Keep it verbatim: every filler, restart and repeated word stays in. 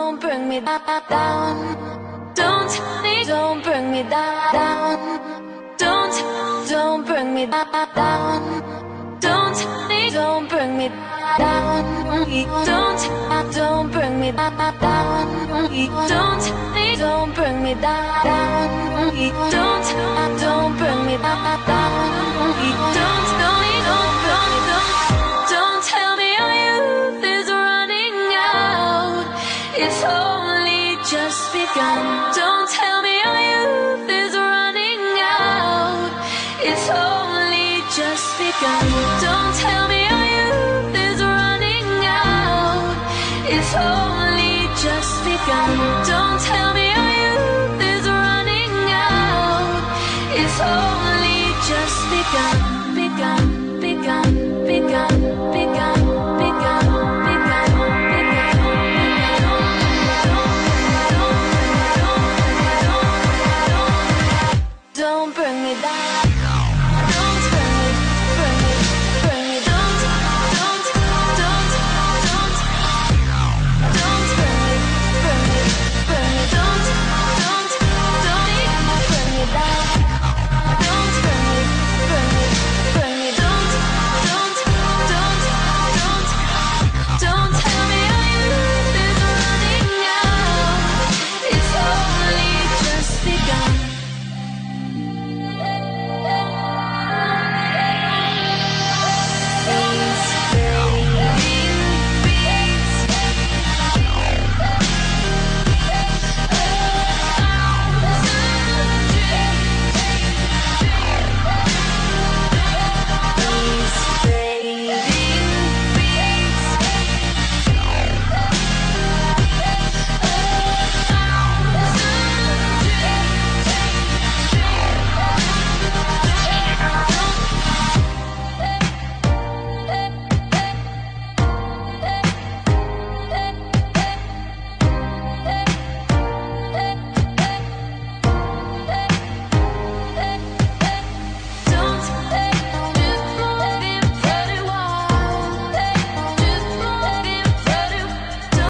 don't bring me down. Don't tell me, don't bring me down. Don't, don't bring me down. Don't tell me, don't bring me down. Don't, don't bring me down. Don't tell me, don't bring me down. Don't, don't bring me down. Don't tell me, don't, don't, don't, don't tell me our youth is running out. It's only just begun. Don't tell me our youth is running out. It's only just begun. Don't tell me our youth is running out. It's only just begun.